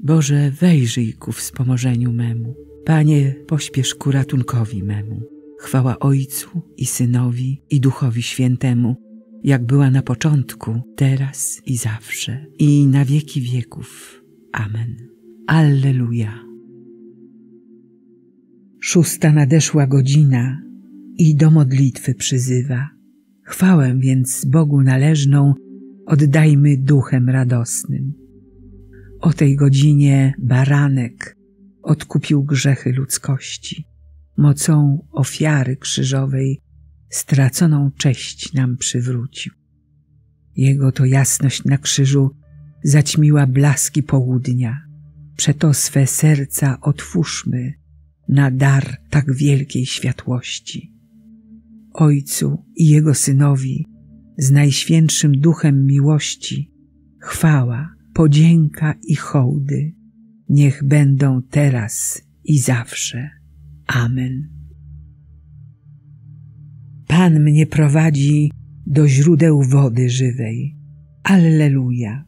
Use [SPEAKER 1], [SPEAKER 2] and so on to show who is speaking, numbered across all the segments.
[SPEAKER 1] Boże, wejrzyj ku wspomożeniu memu. Panie, pośpiesz ku ratunkowi memu. Chwała Ojcu i Synowi i Duchowi Świętemu, jak była na początku, teraz i zawsze, i na wieki wieków. Amen. Alleluja. 6. nadeszła godzina i do modlitwy przyzywa. Chwałę więc Bogu należną oddajmy duchem radosnym. O tej godzinie baranek odkupił grzechy ludzkości. Mocą ofiary krzyżowej straconą cześć nam przywrócił. Jego to jasność na krzyżu zaćmiła blaski południa. Przeto swe serca otwórzmy na dar tak wielkiej światłości. Ojcu i Jego Synowi z Najświętszym Duchem miłości chwała, podzięka i hołdy niech będą teraz i zawsze. Amen. Pan mnie prowadzi do źródeł wody żywej. Alleluja.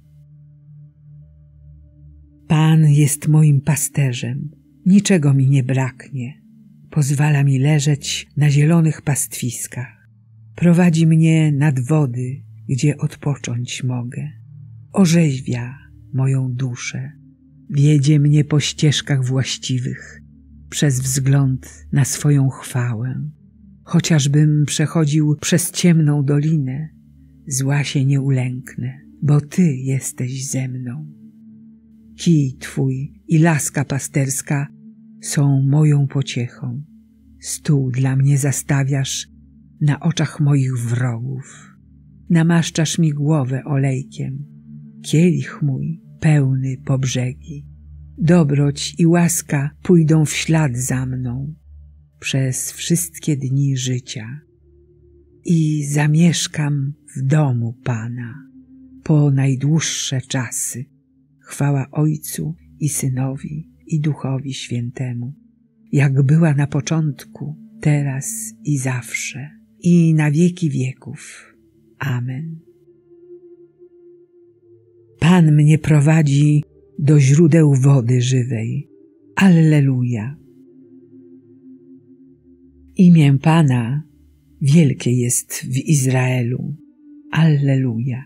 [SPEAKER 1] Pan jest moim pasterzem, niczego mi nie braknie. Pozwala mi leżeć na zielonych pastwiskach. Prowadzi mnie nad wody, gdzie odpocząć mogę. Orzeźwia moją duszę. Wiedzie mnie po ścieżkach właściwych, przez wzgląd na swoją chwałę. Chociażbym przechodził przez ciemną dolinę, zła się nie ulęknę, bo Ty jesteś ze mną. Kij Twój i laska pasterska są moją pociechą. Stół dla mnie zastawiasz na oczach moich wrogów. Namaszczasz mi głowę olejkiem, kielich mój pełny po brzegi. Dobroć i łaska pójdą w ślad za mną przez wszystkie dni życia i zamieszkam w domu Pana po najdłuższe czasy. Chwała Ojcu i Synowi i Duchowi Świętemu, jak była na początku, teraz i zawsze, i na wieki wieków. Amen. Pan mnie prowadzi do źródeł wody żywej. Alleluja. Imię Pana wielkie jest w Izraelu. Alleluja.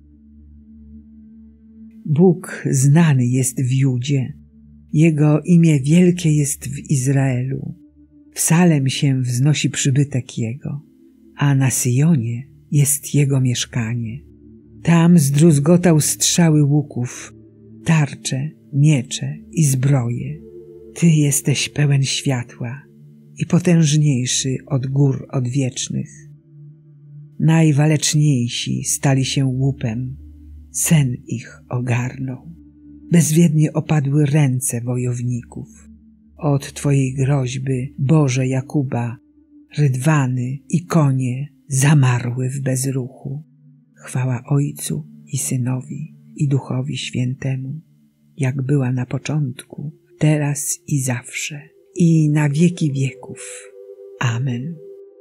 [SPEAKER 1] Bóg znany jest w Judzie, Jego imię wielkie jest w Izraelu. W Salem się wznosi przybytek Jego, a na Syjonie jest Jego mieszkanie. Tam zdruzgotał strzały łuków, tarcze, miecze i zbroje. Ty jesteś pełen światła i potężniejszy od gór odwiecznych. Najwaleczniejsi stali się łupem, sen ich ogarnął. Bezwiednie opadły ręce wojowników. Od Twojej groźby, Boże Jakuba, rydwany i konie zamarły w bezruchu. Chwała Ojcu i Synowi i Duchowi Świętemu, jak była na początku, teraz i zawsze, i na wieki wieków. Amen.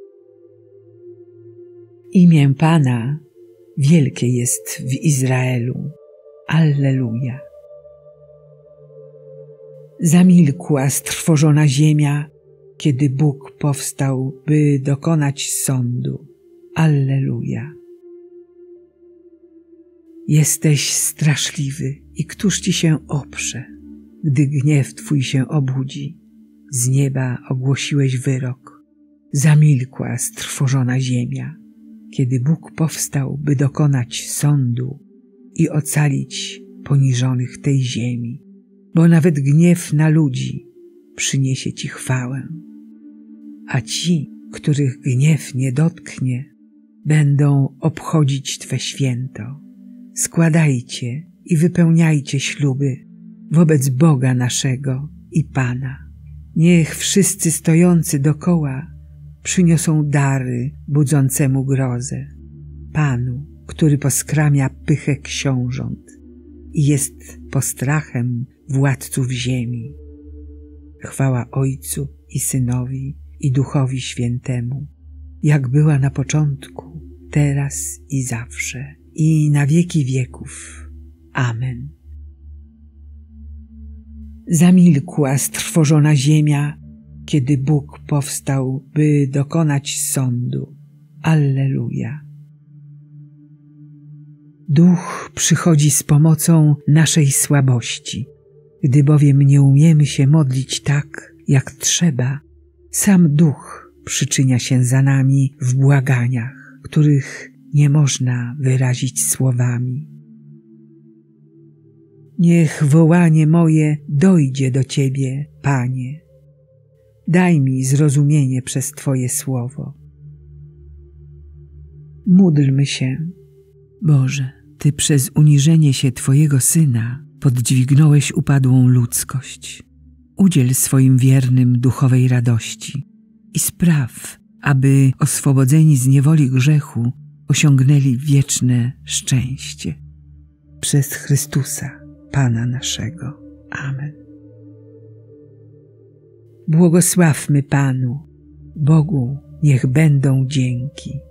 [SPEAKER 1] Imię Pana wielkie jest w Izraelu. Alleluja. Zamilkła strwożona ziemia, kiedy Bóg powstał, by dokonać sądu. Alleluja. Jesteś straszliwy i któż Ci się oprze, gdy gniew Twój się obudzi? Z nieba ogłosiłeś wyrok. Zamilkła strwożona ziemia, kiedy Bóg powstał, by dokonać sądu i ocalić poniżonych tej ziemi. Bo nawet gniew na ludzi przyniesie Ci chwałę, a ci, których gniew nie dotknie, będą obchodzić Twe święto. Składajcie i wypełniajcie śluby wobec Boga naszego i Pana. Niech wszyscy stojący dokoła przyniosą dary budzącemu grozę, Panu, który poskramia pychę książąt i jest postrachem władców ziemi. Chwała Ojcu i Synowi i Duchowi Świętemu, jak była na początku, teraz i zawsze, i na wieki wieków. Amen. Zamilkła strwożona ziemia, kiedy Bóg powstał, by dokonać sądu. Alleluja. Duch przychodzi z pomocą naszej słabości. Gdy bowiem nie umiemy się modlić tak, jak trzeba, sam Duch przyczynia się za nami w błaganiach, których nie można wyrazić słowami. Niech wołanie moje dojdzie do Ciebie, Panie. Daj mi zrozumienie przez Twoje słowo. Módlmy się. Boże, Ty przez uniżenie się Twojego Syna poddźwignąłeś upadłą ludzkość. Udziel swoim wiernym duchowej radości i spraw, aby oswobodzeni z niewoli grzechu osiągnęli wieczne szczęście. Przez Chrystusa, Pana naszego. Amen. Błogosławmy Panu. Bogu niech będą dzięki.